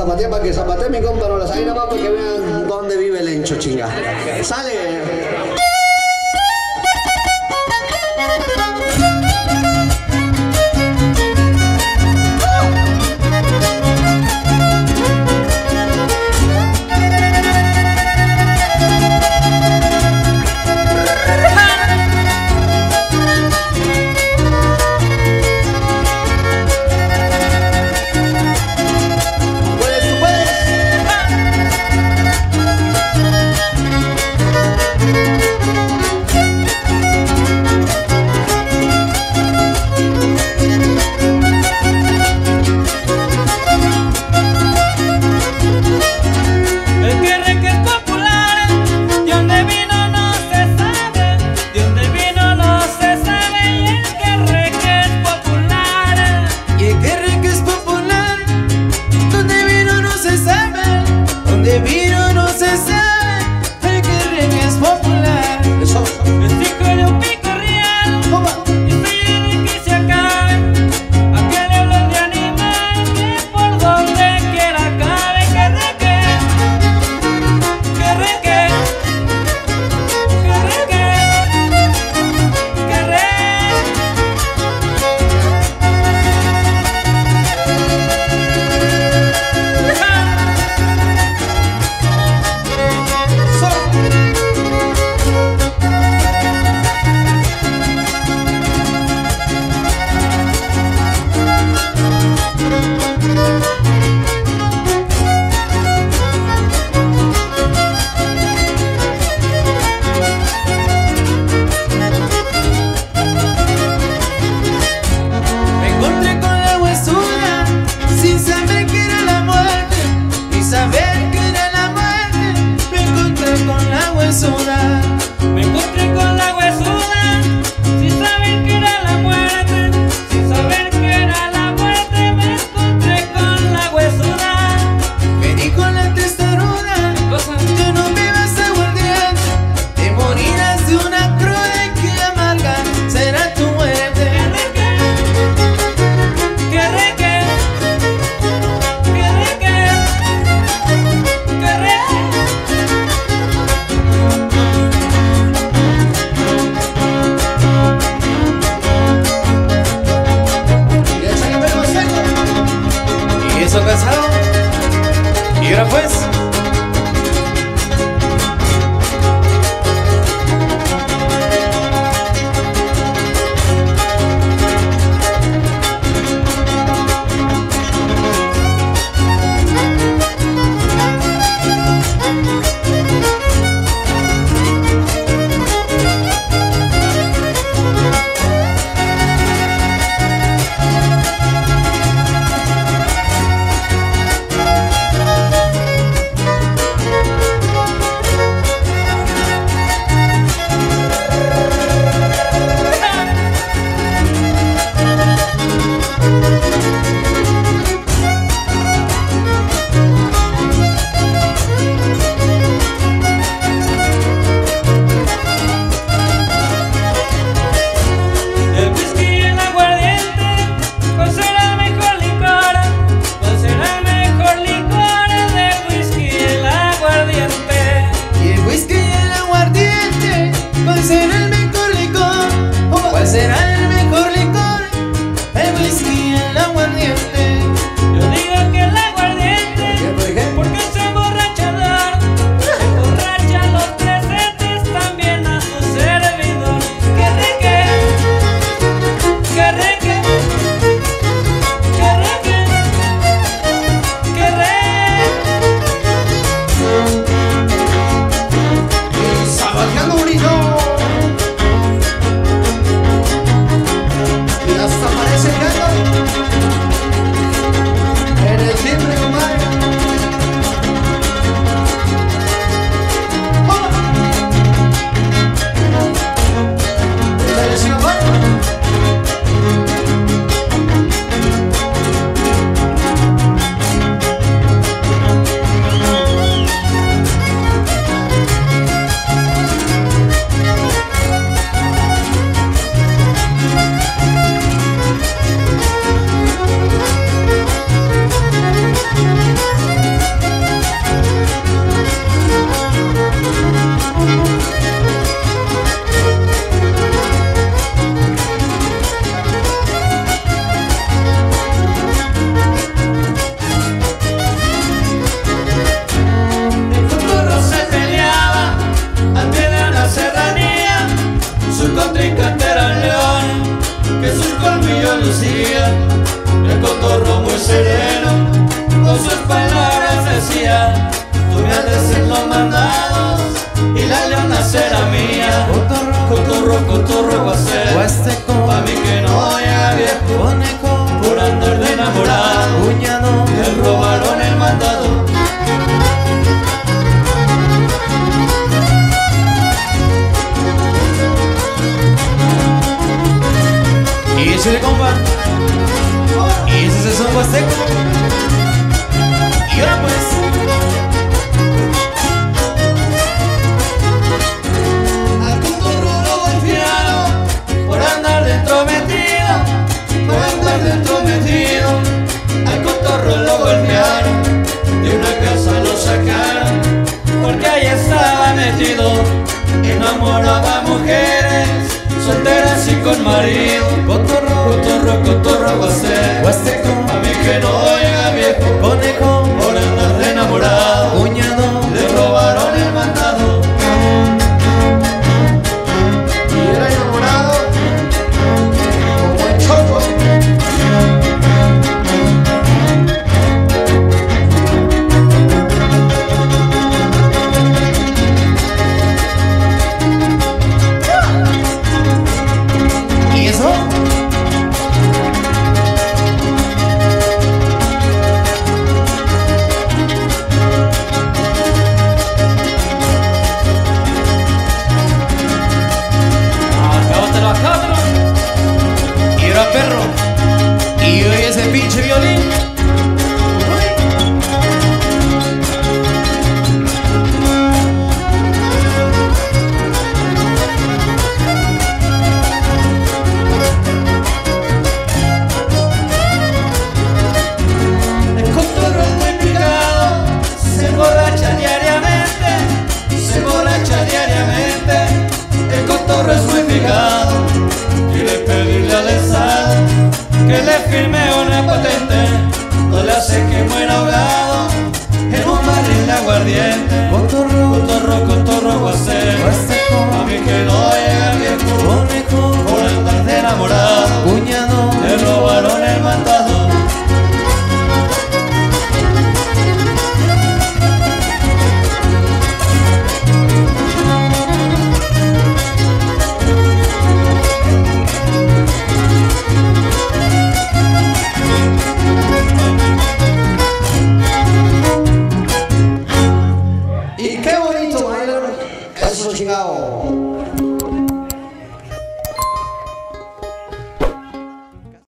zapatear para que zapatee mi compa, no las ahí nomás para que vean dónde vive el Encho, chinga. Sale. Me encontré con la huesuda, sin saber que era la muerte, sin saber que era la muerte. Me encontré con la huesuda. Me dijo la testaruda, tú no me vas a guardar, te morirás de una cruda y que amarga será tu muerte. Que reque, cansado. Y ahora pues con sus palabras decía: tú me has de ser los mandados y la leona será mía. Cotorro, cotorro, guacero, pa' mí que no llega viejo.